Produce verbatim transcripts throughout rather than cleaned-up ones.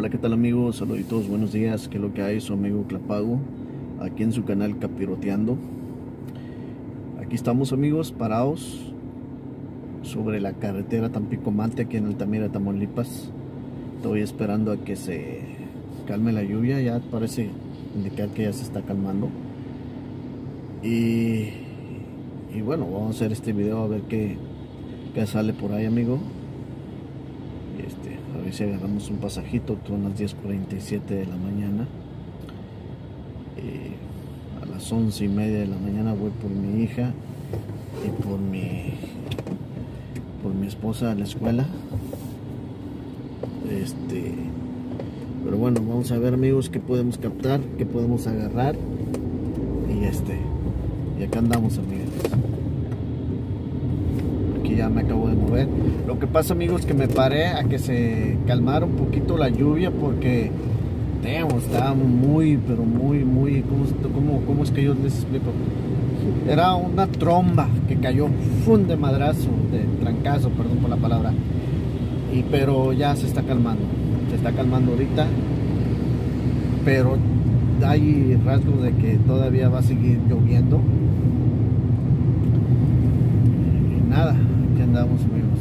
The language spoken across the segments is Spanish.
Hola, ¿qué tal amigos? Saluditos, buenos días. ¿Qué es lo que hay? Su amigo Clapago, aquí en su canal Capiroteando. Aquí estamos amigos, parados sobre la carretera Tampico-Mante, aquí en Altamira, Tamaulipas. Estoy esperando a que se calme la lluvia, ya parece indicar que ya se está calmando. Y, y bueno, vamos a hacer este video a ver qué, qué sale por ahí, amigo. Este, a ver si agarramos un pasajito. Son las diez cuarenta y siete de la mañana. Eh, a las once y media de la mañana voy por mi hija y por mi por mi esposa a la escuela. Este, pero bueno, vamos a ver amigos qué podemos captar, qué podemos agarrar. Y este, y acá andamos amigos. Ya me acabo de mover. Lo que pasa amigos, que me paré a que se calmara un poquito la lluvia porque damn, estaba muy pero muy muy ¿cómo, cómo, cómo es que yo les explico? Era una tromba que cayó fun de madrazo, de trancazo, perdón por la palabra. Y pero ya se está calmando, se está calmando ahorita, pero hay rasgos de que todavía va a seguir lloviendo. Y nada, andamos amigos.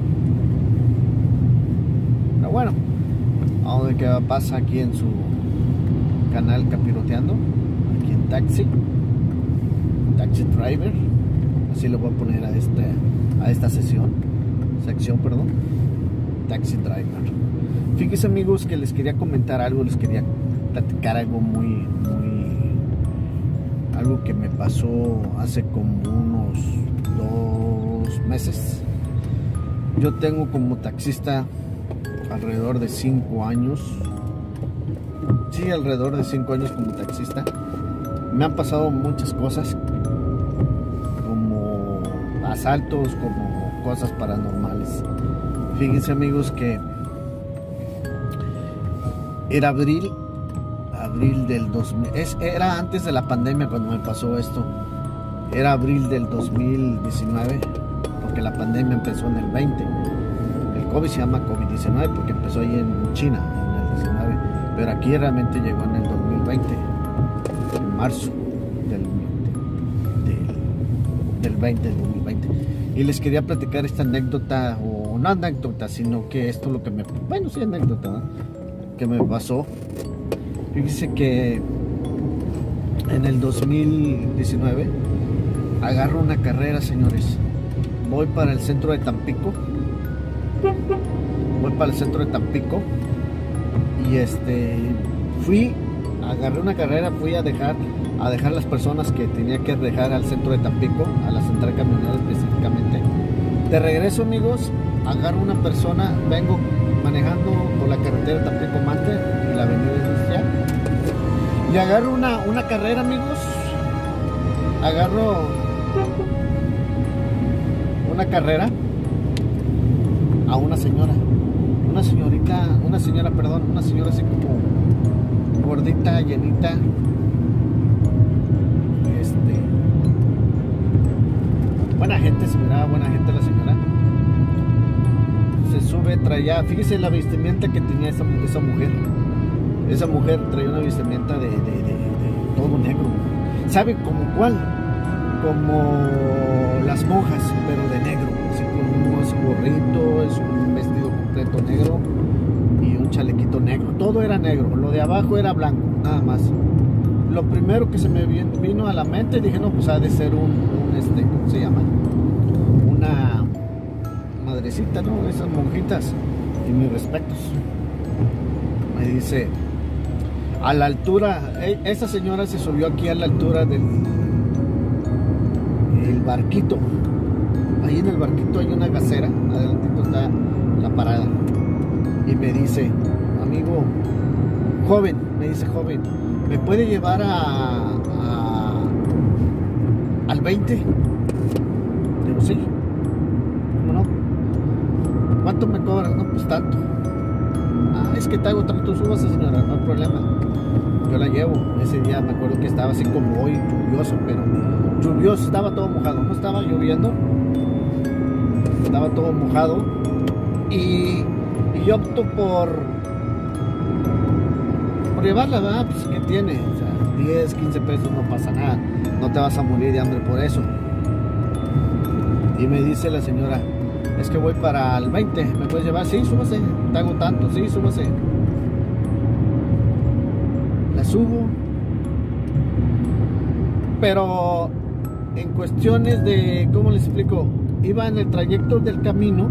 Pero bueno, vamos a ver qué pasa aquí en su canal Capiroteando, aquí en Taxi Taxi Driver, así lo voy a poner a este a esta sesión sección, perdón, Taxi Driver. Fíjense amigos que les quería comentar algo, les quería platicar algo muy muy algo que me pasó hace como unos dos meses. Yo tengo como taxista alrededor de cinco años. Sí, alrededor de cinco años como taxista. Me han pasado muchas cosas, como asaltos, como cosas paranormales. Fíjense amigos que era abril, abril del dos mil, es, era antes de la pandemia cuando me pasó esto. Era abril del dos mil diecinueve, porque la pandemia empezó en el veinte. El COVID se llama COVID diecinueve porque empezó ahí en China, en el diecinueve. Pero aquí realmente llegó en el dos mil veinte, en marzo del, del, del veinte, del dos mil veinte. Y les quería platicar esta anécdota, o no anécdota, sino que esto es lo que me... Bueno, sí, anécdota, ¿no? Que me pasó. Fíjense que en el dos mil diecinueve... agarro una carrera, señores. Voy para el centro de Tampico. Voy para el centro de Tampico. Y este fui, agarré una carrera, fui a dejar a dejar las personas que tenía que dejar al centro de Tampico, a la central camionera específicamente. De regreso, amigos, agarro una persona, vengo manejando por la carretera Tampico-Mante y la avenida Industrial. Y agarro una, una carrera, amigos. Agarro una carrera a una señora, una señorita, una señora, perdón, una señora así como gordita, llenita. Este, buena gente, se miraba buena gente la señora. Se sube, traía, fíjese la vestimenta que tenía esa, esa mujer. Esa mujer traía una vestimenta de, de, de, de todo negro. ¿Sabe como cuál? Como las monjas, pero de negro, así como es un gorrito, es un vestido completo negro y un chalequito negro, todo era negro, lo de abajo era blanco, nada más. Lo primero que se me vino a la mente, dije, no, pues ha de ser un, un este, ¿cómo se llama? Una madrecita, ¿no? Esas monjitas, y mis respetos. Me dice, a la altura, esa señora se subió aquí a la altura del el barquito. Ahí en el barquito hay una gasera, adelantito está la parada. Y me dice, amigo, joven, me dice, joven, ¿me puede llevar a, a al veinte? Digo, sí. ¿Cómo no? ¿Cuánto me cobras? No, pues tanto. Ah, es que te hago trato, súbase señora, no hay problema. Yo la llevo. Ese día me acuerdo que estaba así como hoy, lluvioso, pero lluvioso, estaba todo mojado, no estaba lloviendo, estaba todo mojado. Y, y yo opto por por llevarla, ¿verdad? Pues ¿qué tiene? O sea, diez, quince pesos no pasa nada, no te vas a morir de hambre por eso. Y me dice la señora, es que voy para el veinte, ¿me puedes llevar? Sí, súbase, te hago tanto, sí, súbase. La subo, pero en cuestiones de, ¿cómo les explico? Iba en el trayecto del camino,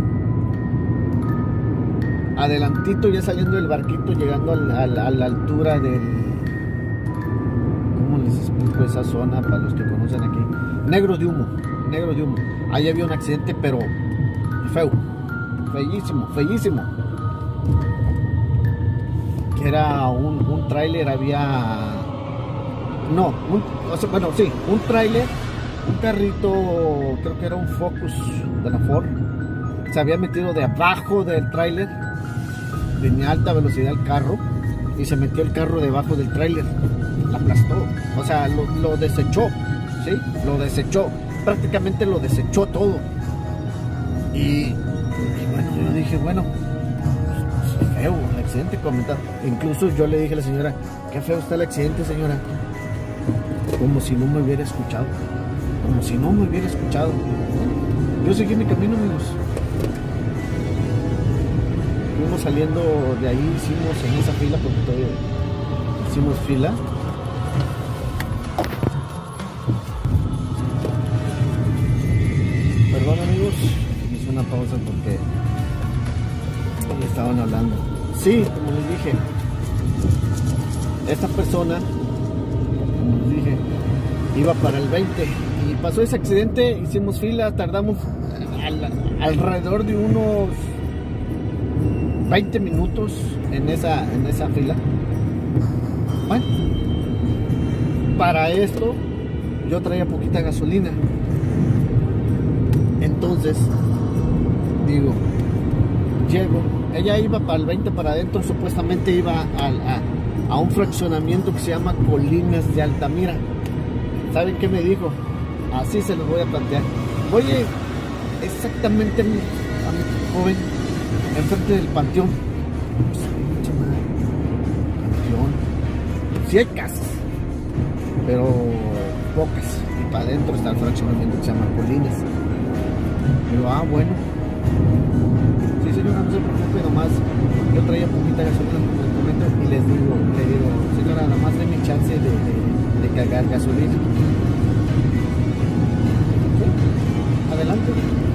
adelantito, ya saliendo del barquito, llegando al, al, a la altura del, ¿cómo les explico esa zona para los que conocen aquí? Negros de Humo, Negros de Humo. Ahí había un accidente, pero feo, feísimo, feísimo. Que era un, un tráiler, había, no, un, o sea, bueno, sí, un tráiler, un carrito, creo que era un Focus de la Ford, se había metido de abajo del tráiler, venía a alta velocidad el carro, y se metió el carro debajo del tráiler, la aplastó, o sea, lo, lo desechó, ¿sí? Lo desechó, prácticamente lo desechó todo. Y, y bueno, yo dije, bueno, pues, feo el accidente, comentar. Incluso yo le dije a la señora, qué feo está el accidente, señora. Como si no me hubiera escuchado, como si no me hubiera escuchado. Yo seguí mi camino, amigos. Fuimos saliendo de ahí, hicimos en esa fila, porque todavía hicimos fila. Perdón, amigos, hice una pausa porque me estaban hablando. Sí, como les dije, esta persona, como les dije, iba para el veinte y pasó ese accidente, hicimos fila, tardamos al, alrededor de unos veinte minutos en esa, en esa fila. Bueno, para esto yo traía poquita gasolina. Entonces, digo, llego, ella iba para el veinte para adentro, supuestamente iba a, a, a un fraccionamiento que se llama Colinas de Altamira. ¿Saben qué me dijo? Así se los voy a plantear. Voy exactamente a mi, a mi joven, enfrente del panteón. Panteón. Sí hay casas, pero pocas. Y para adentro está el fraccionamiento que se llama Colinas. Digo, ah, bueno. Sí, señora, no se preocupe, nomás yo traía poquita gasolina en el momento y les digo, le digo, señora, nada más de mi chance de, de, de cargar gasolina. ¿Sí? Adelante.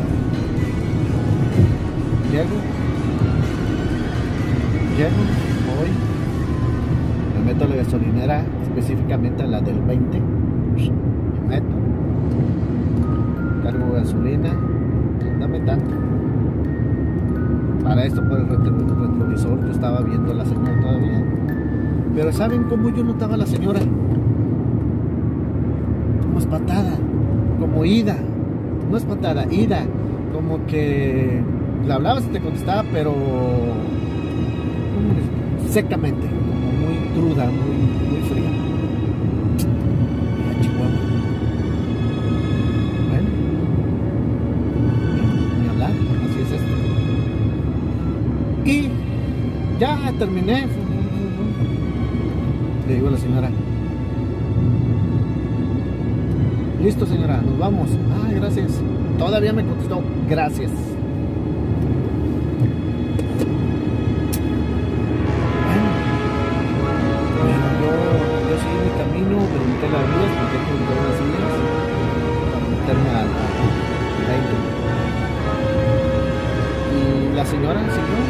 Llego. Llego, voy. Me meto a la gasolinera, específicamente a la del veinte. Me meto. Cargo gasolina. Dame tanto. Para esto por el retrovisor yo estaba viendo a la señora todavía. Pero ¿saben cómo yo notaba a la señora? Como espatada, como ida. No espatada, ida. Como que le hablabas y te contestaba, pero secamente, como muy cruda, muy, muy fría. Mira, Chihuahua. Bueno, ni hablar, así es esto. Y ya terminé. Le digo a la señora, listo, señora, nos vamos. Ah, gracias. Todavía me contestó, gracias. Pregunté las vías, porque pregunté unas vías para meterme al veinte. Y la señora siguió.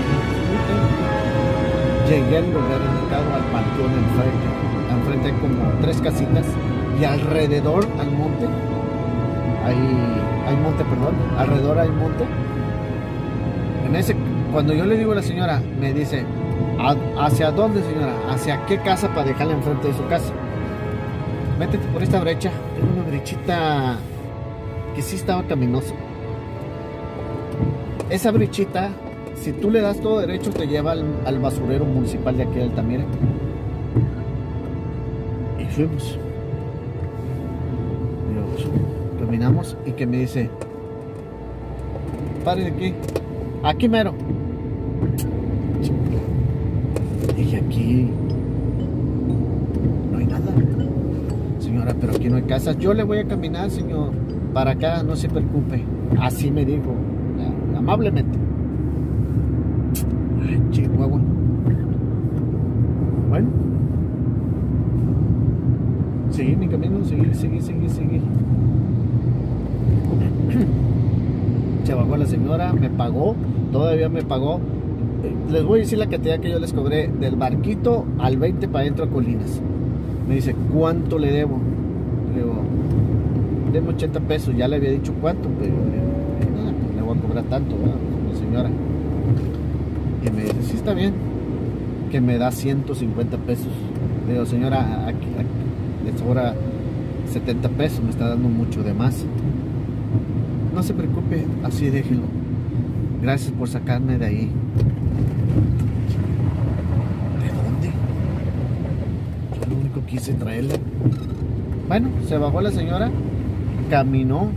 Llegué al lugar indicado, al panteón enfrente. Enfrente hay como tres casitas y alrededor al monte. Hay, hay monte, perdón. Alrededor hay monte. En ese, cuando yo le digo a la señora, me dice, ¿hacia dónde, señora? ¿Hacia qué casa para dejarla enfrente de su casa? Métete por esta brecha. Era una brechita que sí estaba caminoso. Esa brechita, si tú le das todo derecho, te lleva al, al basurero municipal de aquí de Altamira. Y fuimos. Dios, caminamos y que me dice, pare de aquí. Aquí mero. Dije, aquí. señora, pero aquí no hay casas. Yo le voy a caminar, señor, para acá, no se preocupe. Así me dijo, amablemente. Ay, Chihuahua. Bueno, seguí mi camino, seguí, seguí, seguí, seguí. Se bajó la señora, me pagó, todavía me pagó. Les voy a decir la cantidad que yo les cobré del barquito al veinte para adentro a Colinas. Me dice, ¿cuánto le debo? Le digo, deme ochenta pesos. Ya le había dicho cuánto, pero ah, pues le voy a cobrar tanto, ¿verdad? La señora. Y me dice, sí, está bien. Que me da ciento cincuenta pesos. Le digo, señora, aquí, aquí le sobra setenta pesos, me está dando mucho de más. No se preocupe, así déjelo. Gracias por sacarme de ahí. ¿De dónde? Yo lo único que quise traerle. Bueno, se bajó la señora, caminó.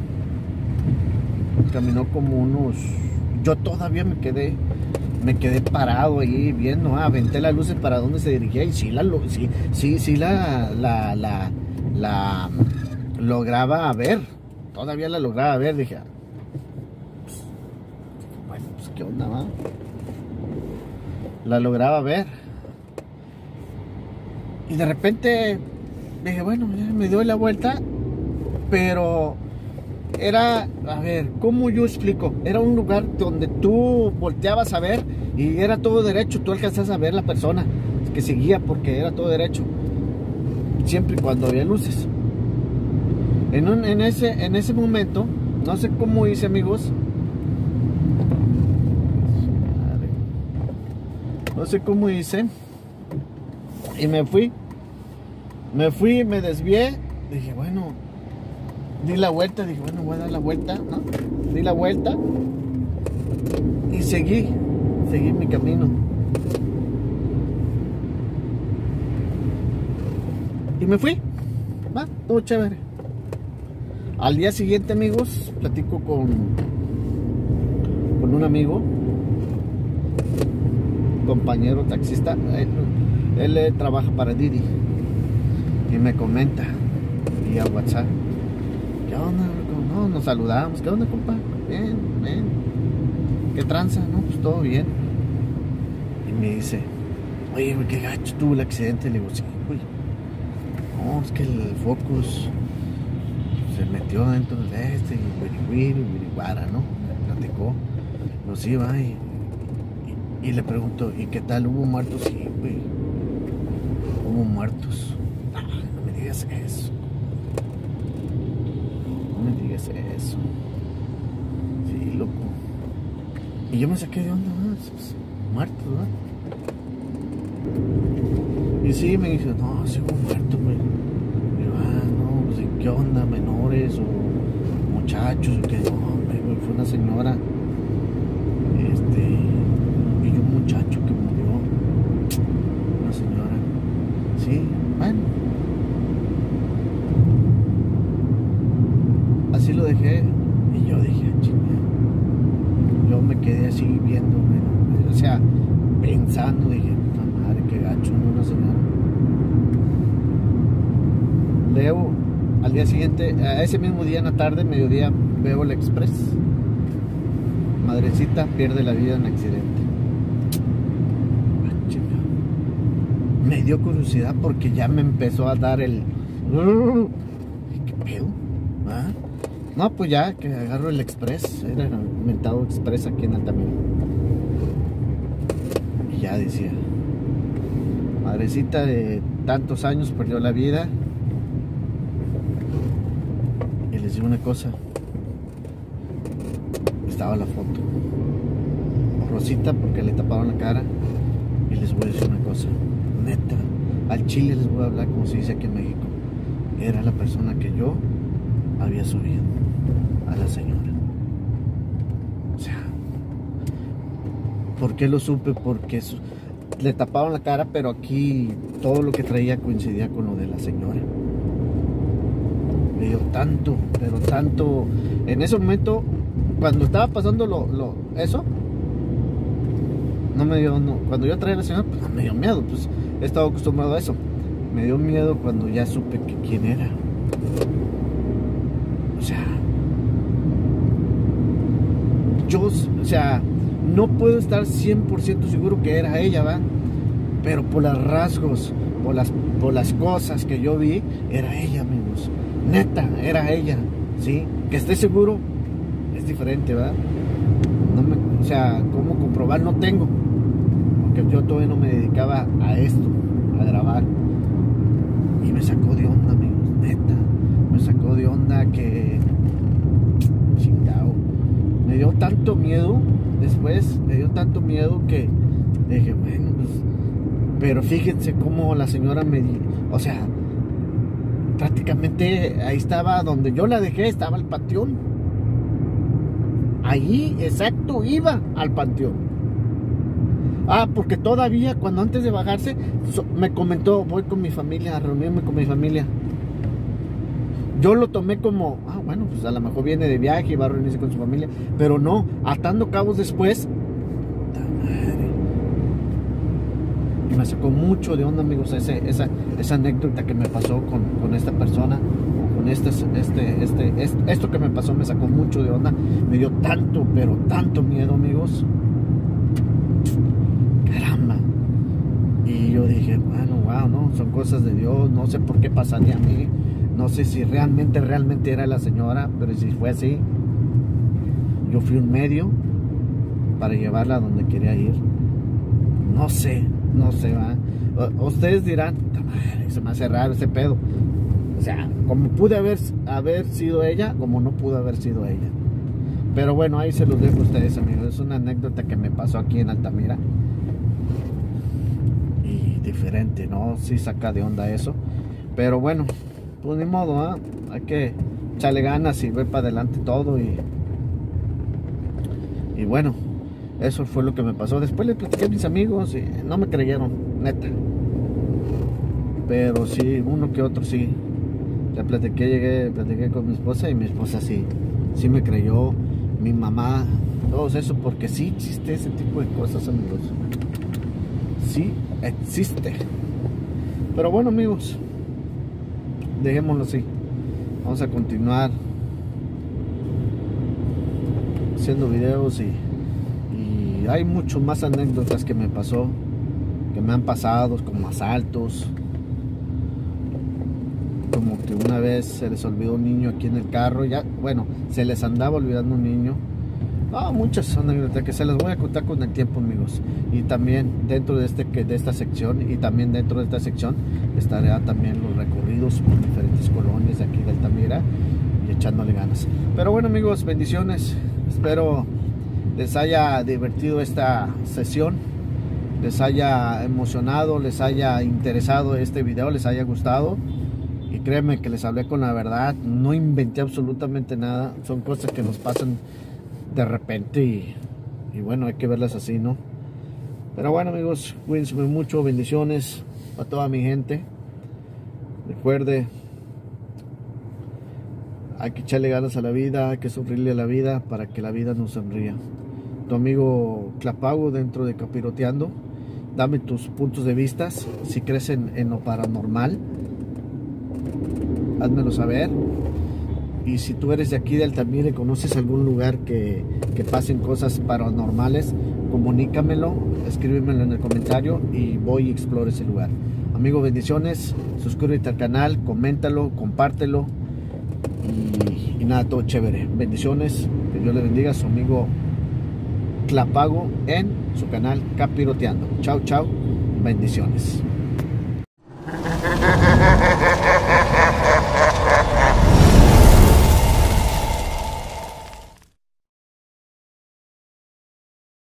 Caminó como unos... Yo todavía me quedé... Me quedé parado ahí viendo, ah, aventé las luces para dónde se dirigía y sí la, sí, sí, sí la, la, la, la lograba ver, todavía la lograba ver, dije, pues, bueno, pues qué onda, ¿va? La lograba ver y de repente dije, bueno, ya me doy la vuelta, pero era, a ver, ¿cómo yo explico? Era un lugar donde tú volteabas a ver y era todo derecho, tú alcanzas a ver la persona que seguía porque era todo derecho, siempre y cuando había luces. En, un, en, ese, en ese momento, no sé cómo hice, amigos, no sé cómo hice, y me fui, me fui, me desvié, dije, bueno, di la vuelta, dije, bueno, voy a dar la vuelta, ¿no? Di la vuelta y seguí, seguí mi camino. Y me fui, va, todo chévere. Al día siguiente, amigos, platico con, con un amigo, compañero taxista, él, él eh, trabaja para Didi, y me comenta vía WhatsApp, ¿qué onda? No, nos saludamos. ¿Qué onda, compa? Bien, bien. ¿Qué tranza? No, pues todo bien. Y me dice, oye, güey, qué gacho tuvo el accidente. Le digo, sí, güey. No, es que el Focus se metió dentro de este, y wiri wiri, wiriguara, ¿no? Me platicó. No, sí, va. Y, y, y le pregunto, ¿y qué tal? ¿Hubo muertos? Sí, güey. Hubo muertos. Ah, no me digas eso. No me digas eso. Sí, loco. Y yo me saqué de onda, ¿no? Pues, muertos, ¿no? Y sí, me dijo, no, sí hubo muertos, güey. Y yo, ah, no, pues, ¿qué onda? ¿Menores o muchachos? ¿O qué? No, hombre, güey, fue una señora. Este... Y un muchacho que murió. Una señora. Sí, bueno. Así lo dejé y yo dije, chinga. Yo me quedé así viendo, o sea, pensando, dije, puta madre, qué gacho, ¿no? Una señora. Leo, al día siguiente, a ese mismo día en la tarde, mediodía, veo el Express. Madrecita pierde la vida en accidente. Ah, chinga. Me dio curiosidad porque ya me empezó a dar el... ¿Qué pedo? ¿Ah? No, pues ya que agarro el Express, era el inventado Express aquí en Altamira. Y ya decía, madrecita de tantos años perdió la vida. Y les digo una cosa, estaba la foto. Rosita porque le taparon la cara. Y les voy a decir una cosa, neta, al chile les voy a hablar como se dice aquí en México. Era la persona que yo había subido a la señora. O sea, ¿por qué lo supe? Porque su, le tapaban la cara, pero aquí todo lo que traía coincidía con lo de la señora. Me dio tanto, pero tanto. En ese momento, cuando estaba pasando lo, lo, eso, no me dio, no, cuando yo traía a la señora, pues no me dio miedo, pues he estado acostumbrado a eso. me dio miedo cuando ya supe que quién era. O sea, yo, o sea, no puedo estar cien por ciento seguro que era ella, ¿va? Pero por los rasgos, por las, por las cosas que yo vi, era ella, amigos. Neta, era ella, ¿sí? Que esté seguro es diferente, ¿verdad? No me, o sea, ¿cómo comprobar? No tengo. Porque yo todavía no me dedicaba a esto, a grabar. Y me sacó de onda, amigos, neta. Me sacó de onda que... chingado. Me dio tanto miedo, después me dio tanto miedo que dije, bueno, pues... Pero fíjense cómo la señora me... O sea, prácticamente ahí estaba donde yo la dejé, estaba el panteón. Ahí, exacto, iba al panteón. Ah, porque todavía, cuando antes de bajarse, so, me comentó, voy con mi familia, a reunirme con mi familia. Yo lo tomé como, ah, bueno, pues a lo mejor viene de viaje y va a reunirse con su familia. Pero no, atando cabos después... Y me sacó mucho de onda, amigos, ese, esa, esa anécdota que me pasó con, con esta persona, con este, este, este, este, esto que me pasó me sacó mucho de onda, me dio tanto, pero tanto miedo, amigos, caramba. Y yo dije, bueno, wow, no, son cosas de Dios, no sé por qué pasaría a mí, no sé si realmente, realmente era la señora, pero si fue así, yo fui un medio para llevarla a donde quería ir, no sé. No sé, va. Ustedes dirán, madre, se me hace raro ese pedo. O sea, como pude haber, haber sido ella, como no pudo haber sido ella. Pero bueno, ahí se los dejo a ustedes, amigos. Es una anécdota que me pasó aquí en Altamira. Y diferente, ¿no? Sí saca de onda eso. Pero bueno, pues ni modo, ¿eh? Hay que echarle ganas y ver para adelante todo. Y, y bueno. Eso fue lo que me pasó. Después le platiqué a mis amigos y no me creyeron, neta. Pero sí, uno que otro sí. Le platiqué, llegué, platiqué con mi esposa y mi esposa sí, sí me creyó. Mi mamá, todos eso, porque sí existe ese tipo de cosas, amigos. Sí existe. Pero bueno, amigos, dejémoslo así. Vamos a continuar haciendo videos y hay muchas más anécdotas que me pasó, que me han pasado, como asaltos, como que una vez se les olvidó un niño aquí en el carro, ya, bueno, se les andaba olvidando un niño. Ah, muchas anécdotas que se las voy a contar con el tiempo, amigos. Y también dentro de, este, de esta sección, y también dentro de esta sección, estaré también los recorridos por diferentes colonias de aquí de Altamira y echándole ganas. Pero bueno, amigos, bendiciones. Espero les haya divertido esta sesión, les haya emocionado, les haya interesado este video, les haya gustado. Y créanme que les hablé con la verdad, no inventé absolutamente nada, son cosas que nos pasan de repente y, y bueno, hay que verlas así, ¿no? Pero bueno, amigos, cuídense mucho, bendiciones a toda mi gente. Recuerde, hay que echarle ganas a la vida, hay que sufrirle a la vida para que la vida nos sonría. Tu amigo Clapago dentro de Capiroteando. Dame tus puntos de vista. Si crees en, en lo paranormal, házmelo saber. Y si tú eres de aquí de Altamira y conoces algún lugar que, que pasen cosas paranormales, comunícamelo, escríbemelo en el comentario y voy y exploro ese lugar. Amigo, bendiciones. Suscríbete al canal, coméntalo, compártelo. Y, y nada, todo chévere. Bendiciones. Que Dios le bendiga. Su amigo Clapago en su canal Capiroteando. Chao, chao. Bendiciones.